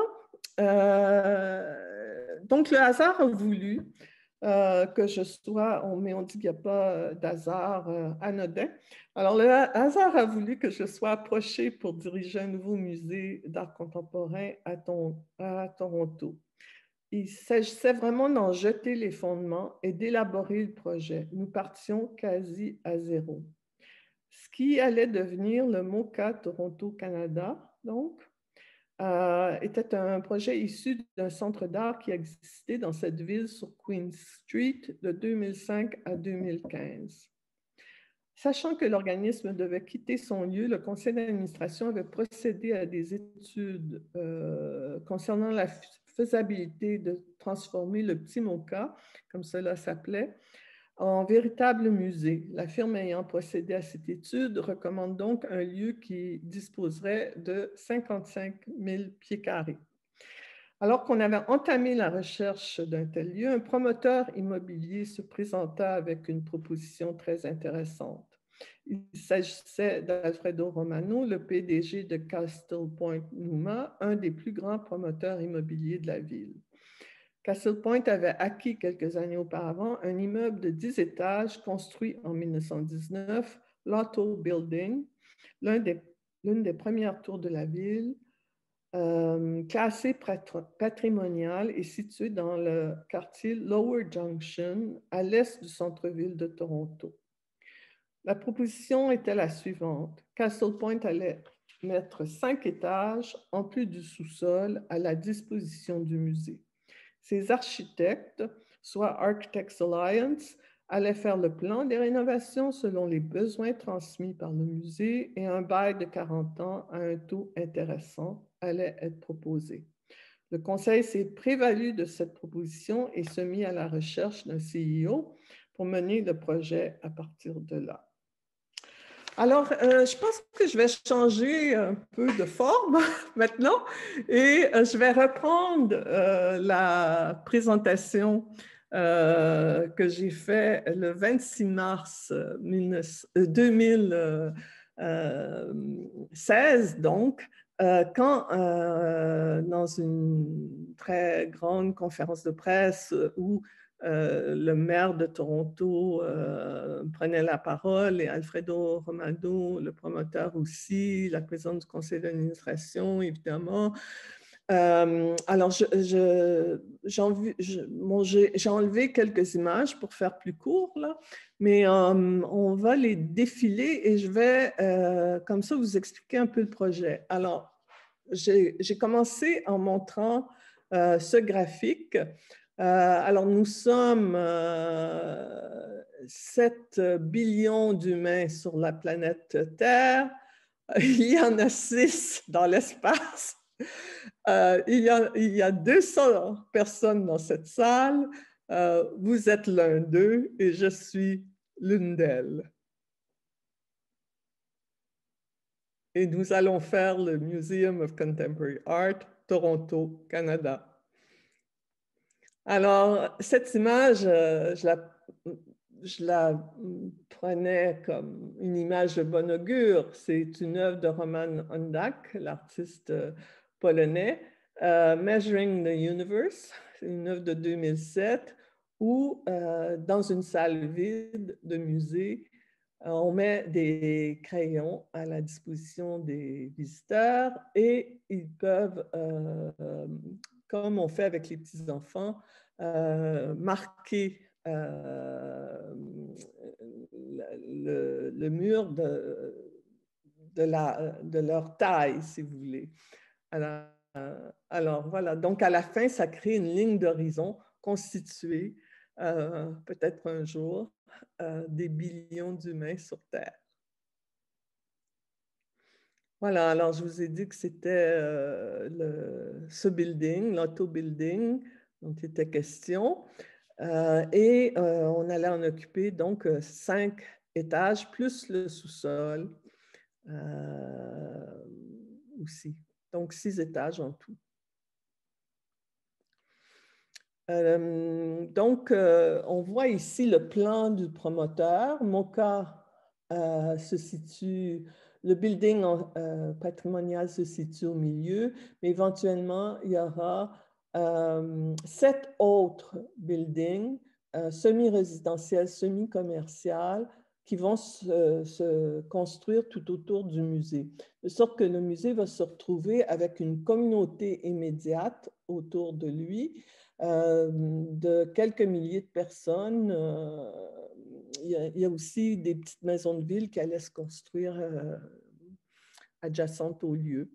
donc le hasard a voulu que je sois, mais on dit qu'il n'y a pas d'hasard anodin. Alors, le hasard a voulu que je sois approchée pour diriger un nouveau musée d'art contemporain à Toronto. Il s'agissait vraiment d'en jeter les fondements et d'élaborer le projet. Nous partions quasi à zéro. Ce qui allait devenir le MOCA Toronto Canada, donc, était un projet issu d'un centre d'art qui existait dans cette ville sur Queen Street de 2005 à 2015. Sachant que l'organisme devait quitter son lieu, le conseil d'administration avait procédé à des études concernant la faisabilité de transformer le petit MOCA, comme cela s'appelait, en véritable musée. La firme ayant procédé à cette étude recommande donc un lieu qui disposerait de 55 000 pieds carrés. Alors qu'on avait entamé la recherche d'un tel lieu, un promoteur immobilier se présenta avec une proposition très intéressante. Il s'agissait d'Alfredo Romano, le PDG de Castle Point Numa, un des plus grands promoteurs immobiliers de la ville. Castle Point avait acquis quelques années auparavant un immeuble de 10 étages construit en 1919, l'Auto Building, l'une des premières tours de la ville, classée patrimoniale et située dans le quartier Lower Junction, à l'est du centre-ville de Toronto. La proposition était la suivante. Castle Point allait mettre 5 étages, en plus du sous-sol, à la disposition du musée. Ces architectes, soit Architects Alliance, allaient faire le plan des rénovations selon les besoins transmis par le musée et un bail de 40 ans à un taux intéressant allait être proposé. Le conseil s'est prévalu de cette proposition et se mit à la recherche d'un CEO pour mener le projet à partir de là. Alors, je pense que je vais changer un peu de forme maintenant et je vais reprendre la présentation que j'ai faite le 26 mars 2016, donc, quand dans une très grande conférence de presse où le maire de Toronto prenait la parole et Alfredo Romano, le promoteur aussi, la présidente du conseil d'administration, évidemment. Alors, j'ai enlevé quelques images pour faire plus court, là, mais on va les défiler et je vais, comme ça, vous expliquer un peu le projet. Alors, j'ai commencé en montrant ce graphique. Alors, nous sommes 7 billions d'humains sur la planète Terre. Il y en a 6 dans l'espace. Il y a 200 personnes dans cette salle. Vous êtes l'un d'eux et je suis l'une d'elles. Et nous allons faire le Museum of Contemporary Art, Toronto, Canada. Alors, cette image, je la prenais comme une image de bon augure. C'est une œuvre de Roman Hondak, l'artiste polonais, Measuring the Universe. C'est une œuvre de 2007 où, dans une salle vide de musée, on met des crayons à la disposition des visiteurs et ils peuvent, comme on fait avec les petits-enfants, marquer le mur de leur taille, si vous voulez. Alors, voilà, donc à la fin, ça crée une ligne d'horizon constituée, peut-être un jour, des billions d'humains sur Terre. Voilà, alors je vous ai dit que c'était ce building, l'auto-building dont il était question. Et on allait en occuper donc 5 étages, plus le sous-sol aussi. Donc 6 étages en tout. Donc, on voit ici le plan du promoteur. Moka se situe, le building patrimonial se situe au milieu, mais éventuellement, il y aura 7 autres buildings semi-résidentiels, semi-commerciaux qui vont se construire tout autour du musée. De sorte que le musée va se retrouver avec une communauté immédiate autour de lui, de quelques milliers de personnes. Il y a aussi des petites maisons de ville qui allaient se construire adjacentes au lieu.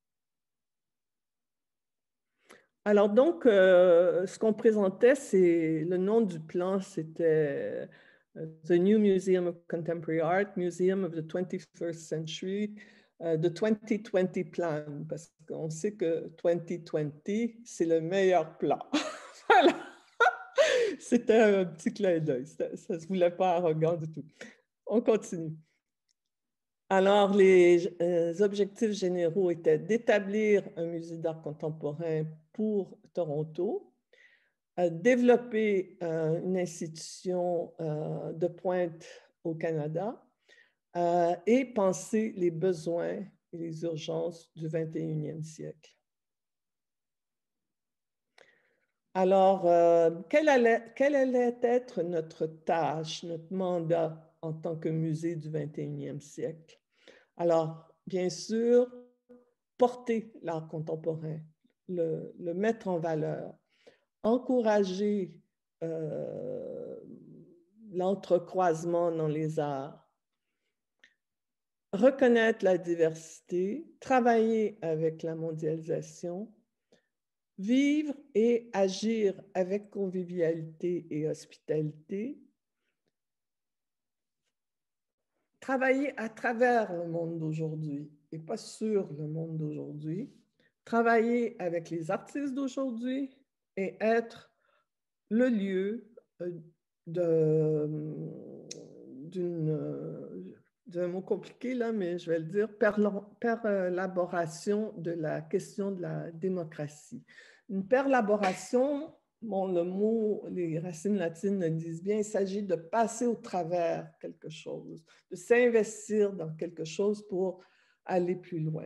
Alors donc, ce qu'on présentait, c'est le nom du plan, c'était The New Museum of Contemporary Art, Museum of the 21st Century, the 2020 Plan, parce qu'on sait que 2020, c'est le meilleur plan. Voilà. C'était un petit clin d'œil. Ça ne se voulait pas arrogant du tout. On continue. Alors, les objectifs généraux étaient d'établir un musée d'art contemporain pour Toronto, développer une institution de pointe au Canada et penser les besoins et les urgences du 21e siècle. Alors, quelle allait être notre tâche, notre mandat en tant que musée du 21e siècle? Alors, bien sûr, porter l'art contemporain, le mettre en valeur, encourager l'entrecroisement dans les arts, reconnaître la diversité, travailler avec la mondialisation, vivre et agir avec convivialité et hospitalité, travailler à travers le monde d'aujourd'hui et pas sur le monde d'aujourd'hui, travailler avec les artistes d'aujourd'hui et être le lieu d'un mot compliqué là, mais je vais le dire, perlaboration de la question de la démocratie. Une perlaboration, bon, le mot, les racines latines le disent bien, il s'agit de passer au travers quelque chose, de s'investir dans quelque chose pour aller plus loin.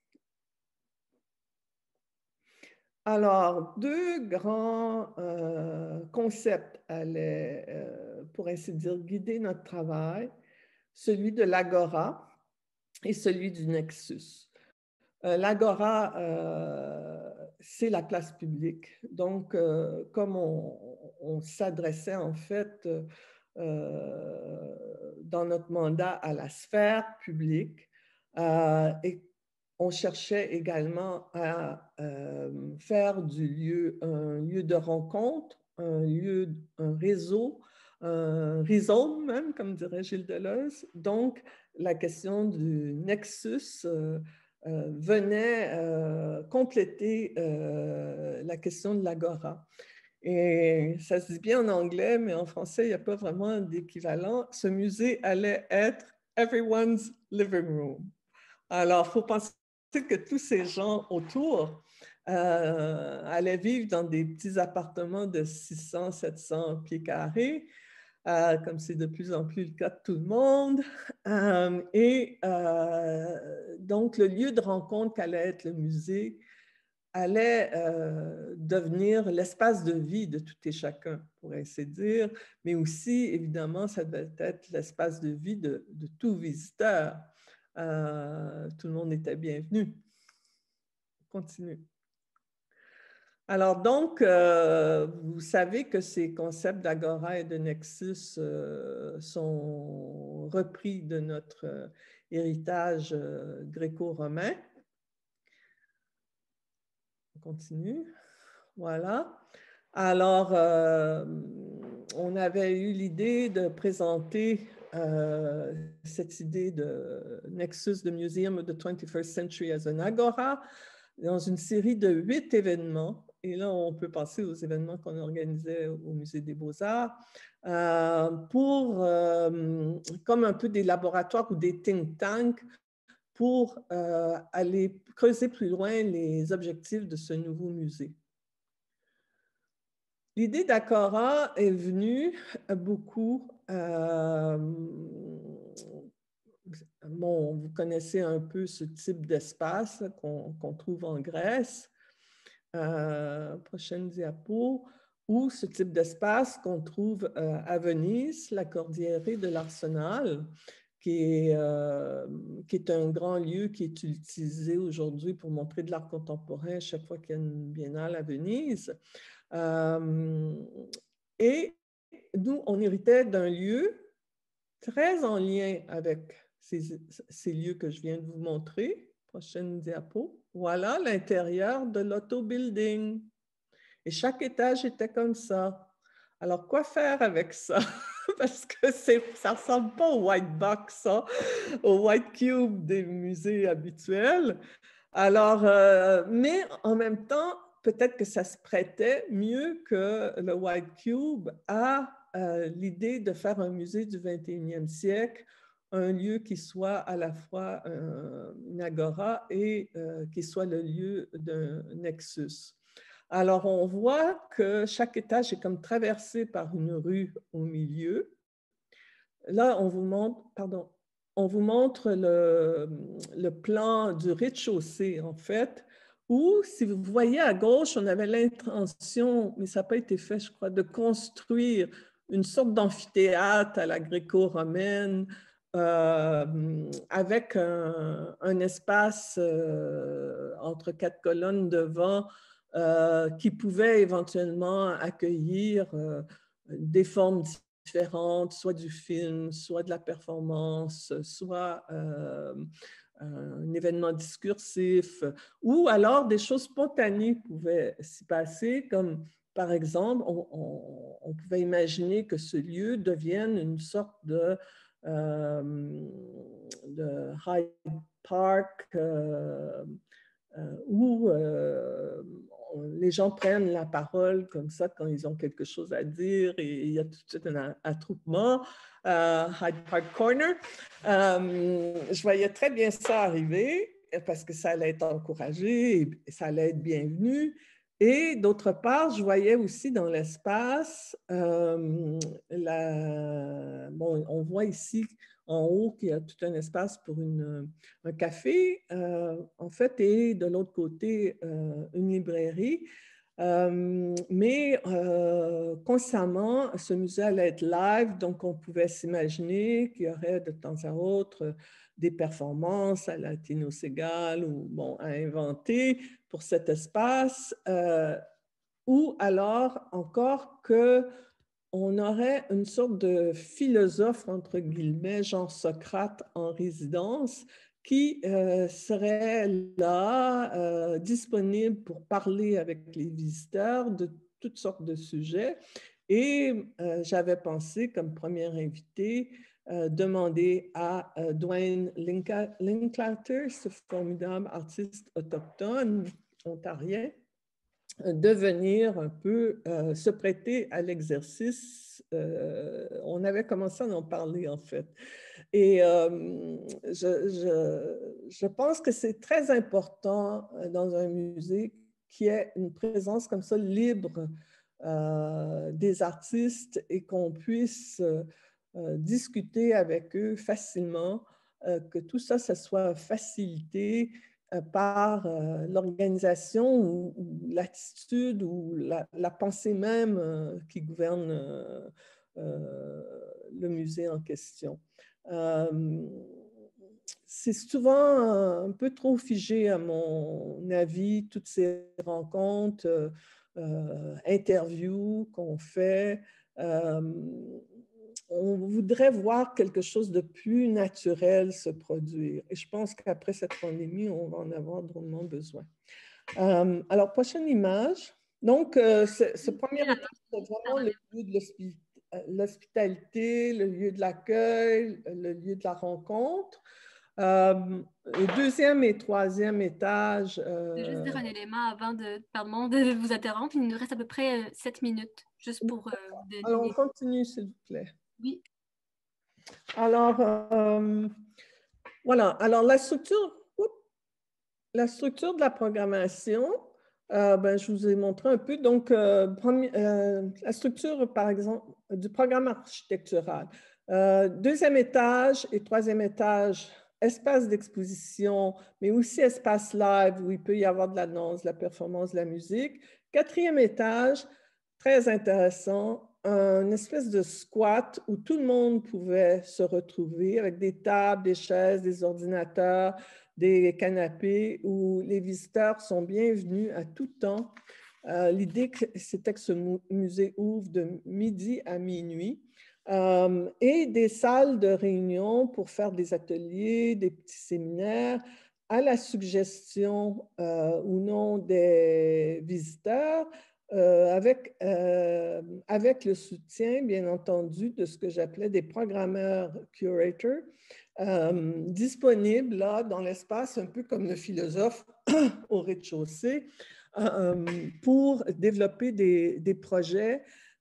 Alors, deux grands concepts allaient, pour ainsi dire, guider notre travail, celui de l'agora et celui du nexus. L'agora, c'est la place publique. Donc, comme on s'adressait en fait dans notre mandat à la sphère publique et on cherchait également à faire du lieu un lieu de rencontre, un réseau, un rhizome même, comme dirait Gilles Deleuze. Donc, la question du nexus venait compléter la question de l'agora. Et ça se dit bien en anglais, mais en français, il n'y a pas vraiment d'équivalent. Ce musée allait être everyone's living room. Alors, il faut penser que tous ces gens autour allaient vivre dans des petits appartements de 600, 700 pieds carrés, comme c'est de plus en plus le cas de tout le monde. Donc, le lieu de rencontre qu'allait être le musée allait devenir l'espace de vie de tout et chacun, pour ainsi dire, mais aussi, évidemment, ça devait être l'espace de vie de tout visiteur. Tout le monde était bienvenu. On continue. Alors donc, vous savez que ces concepts d'agora et de nexus sont repris de notre héritage gréco-romain. On continue. Voilà. Alors, on avait eu l'idée de présenter cette idée de Nexus, the Museum of the 21st Century as an Agora, dans une série de 8 événements. Et là, on peut passer aux événements qu'on organisait au Musée des Beaux-Arts comme un peu des laboratoires ou des think tanks pour aller creuser plus loin les objectifs de ce nouveau musée. L'idée d'Agora est venue beaucoup, bon, vous connaissez un peu ce type d'espace qu'on trouve en Grèce, prochaine diapo, ou ce type d'espace qu'on trouve à Venise, la Cordiere de l'Arsenal, qui est un grand lieu qui est utilisé aujourd'hui pour montrer de l'art contemporain chaque fois qu'il y a une biennale à Venise. Et nous, on héritait d'un lieu très en lien avec ces lieux que je viens de vous montrer. Prochaine diapo. Voilà l'intérieur de l'auto-building. Et chaque étage était comme ça. Alors, quoi faire avec ça? Parce que ça ne ressemble pas au white box, ça, au white cube des musées habituels. Alors, mais en même temps, peut-être que ça se prêtait mieux que le White Cube à l'idée de faire un musée du 21e siècle un lieu qui soit à la fois une agora et qui soit le lieu d'un nexus. Alors, on voit que chaque étage est comme traversé par une rue au milieu. Là, on vous montre le plan du rez-de-chaussée, en fait, où, si vous voyez à gauche, on avait l'intention, mais ça n'a pas été fait, je crois, de construire une sorte d'amphithéâtre à la gréco-romaine avec un espace entre 4 colonnes devant qui pouvait éventuellement accueillir des formes différentes, soit du film, soit de la performance, soit un événement discursif, ou alors des choses spontanées pouvaient s'y passer, comme par exemple, on pouvait imaginer que ce lieu devienne une sorte de Hyde Park où les gens prennent la parole comme ça quand ils ont quelque chose à dire et il y a tout de suite un attroupement. Hyde Park Corner. Je voyais très bien ça arriver parce que ça allait être encouragé et ça allait être bienvenu. Et d'autre part, je voyais aussi dans l'espace, bon, on voit ici en haut qu'il y a tout un espace pour un café, en fait, et de l'autre côté, une librairie. Mais consciemment, ce musée allait être live, donc on pouvait s'imaginer qu'il y aurait de temps à autre des performances à la Tino Segal ou bon, à inventer pour cet espace, ou alors encore que on aurait une sorte de philosophe, entre guillemets, genre Socrate en résidence, qui serait là, disponible pour parler avec les visiteurs de toutes sortes de sujets. Et j'avais pensé, comme première invitée, demander à Dwayne Linklater, ce formidable artiste autochtone ontarien, de venir un peu se prêter à l'exercice. On avait commencé à en parler, en fait. Et je pense que c'est très important dans un musée qu'il y ait une présence comme ça libre des artistes et qu'on puisse discuter avec eux facilement, que tout ça, ça soit facilité par l'organisation ou l'attitude ou la pensée même qui gouverne le musée en question. C'est souvent un peu trop figé, à mon avis, toutes ces rencontres, interviews qu'on fait. On voudrait voir quelque chose de plus naturel se produire. Et je pense qu'après cette pandémie, on va en avoir drôlement besoin. Alors, prochaine image. Donc, ce premier étage, c'est vraiment le lieu de l'hospitalité, le lieu de l'accueil, le lieu de la rencontre. Le deuxième et troisième étage. Je vais juste dire un élément avant pardon, de vous interrompre. Il nous reste à peu près 7 minutes, juste pour vous donner. Alors, on continue, s'il vous plaît. Oui. Alors, voilà. Alors, la structure de la programmation, je vous ai montré un peu. Donc, la structure, par exemple, du programme architectural. Deuxième étage et troisième étage, espace d'exposition, mais aussi espace live où il peut y avoir de la danse, de la performance, de la musique. Quatrième étage, très intéressant, une espèce de squat où tout le monde pouvait se retrouver avec des tables, des chaises, des ordinateurs, des canapés où les visiteurs sont bienvenus à tout temps. L'idée, c'était que ce musée ouvre de midi à minuit et des salles de réunion pour faire des ateliers, des petits séminaires à la suggestion ou non des visiteurs, avec le soutien, bien entendu, de ce que j'appelais des programmeurs curators, disponibles là dans l'espace, un peu comme le philosophe au rez-de-chaussée, pour développer des projets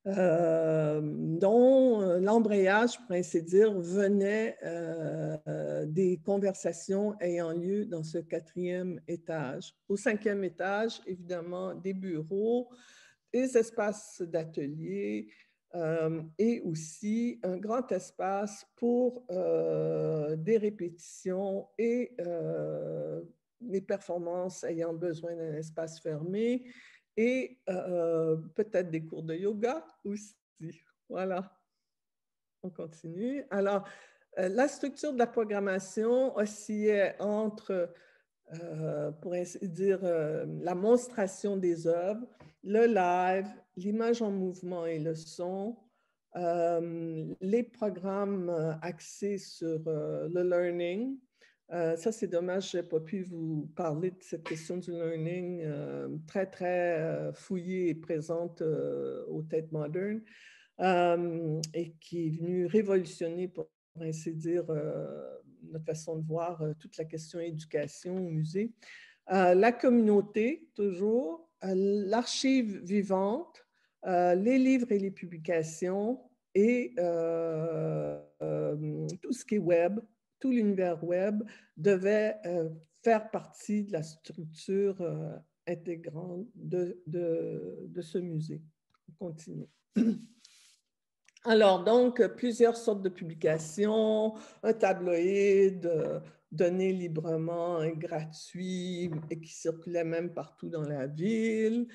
dont l'embrayage, pour ainsi dire, venait des conversations ayant lieu dans ce 4e étage. Au 5e étage, évidemment, des bureaux, des espaces d'atelier et aussi un grand espace pour des répétitions et les performances ayant besoin d'un espace fermé et peut-être des cours de yoga aussi. Voilà, on continue. Alors, la structure de la programmation oscillait entre, pour ainsi dire, la monstration des œuvres, le live, l'image en mouvement et le son, les programmes axés sur le learning. Ça, c'est dommage, je n'ai pas pu vous parler de cette question du learning très, très fouillée et présente au Tate Modern et qui est venue révolutionner, pour ainsi dire, notre façon de voir toute la question éducation au musée. La communauté, toujours, l'archive vivante, les livres et les publications et tout ce qui est web, tout l'univers web devait faire partie de la structure intégrante de ce musée. On continue. Alors, donc, plusieurs sortes de publications, un tabloïd donné librement et gratuit et qui circulait même partout dans la ville.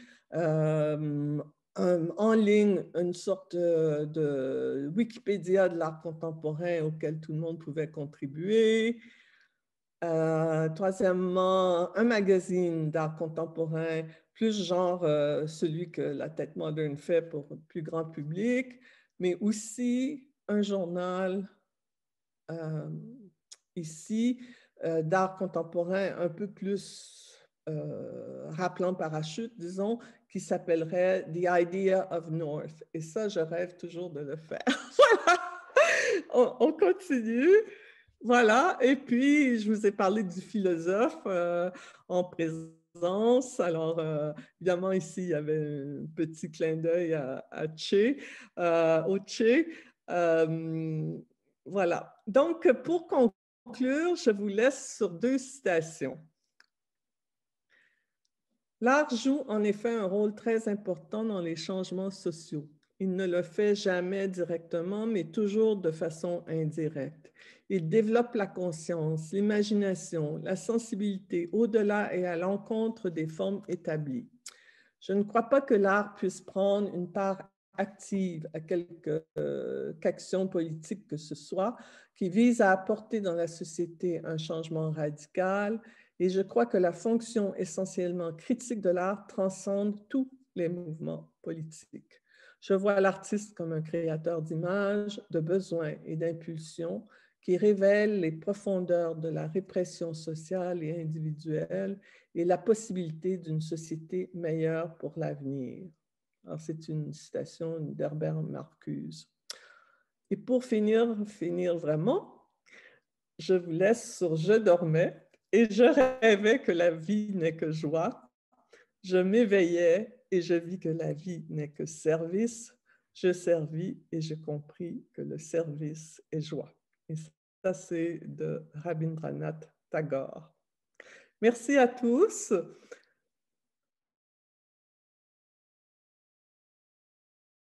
En ligne, une sorte de Wikipédia de l'art contemporain auquel tout le monde pouvait contribuer. Troisièmement, un magazine d'art contemporain, plus genre celui que la Tate Modern fait pour le plus grand public, mais aussi un journal ici d'art contemporain un peu plus rappelant parachute, disons, qui s'appellerait The Idea of North. Et ça, je rêve toujours de le faire. Voilà, on continue. Voilà, et puis je vous ai parlé du philosophe en présence. Alors, évidemment, ici, il y avait un petit clin d'œil à Che, au Che. Voilà. Donc, pour conclure, je vous laisse sur 2 citations. L'art joue en effet un rôle très important dans les changements sociaux. Il ne le fait jamais directement, mais toujours de façon indirecte. Il développe la conscience, l'imagination, la sensibilité au-delà et à l'encontre des formes établies. Je ne crois pas que l'art puisse prendre une part active à quelque action politique que ce soit, qui vise à apporter dans la société un changement radical. Et je crois que la fonction essentiellement critique de l'art transcende tous les mouvements politiques. Je vois l'artiste comme un créateur d'images, de besoins et d'impulsions qui révèle les profondeurs de la répression sociale et individuelle et la possibilité d'une société meilleure pour l'avenir. Alors, c'est une citation d'Herbert Marcuse. Et pour finir vraiment, je vous laisse sur « Je dormais et je rêvais que la vie n'est que joie. Je m'éveillais et je vis que la vie n'est que service. Je servis et j'ai compris que le service est joie. » Et ça, c'est de Rabindranath Tagore. Merci à tous.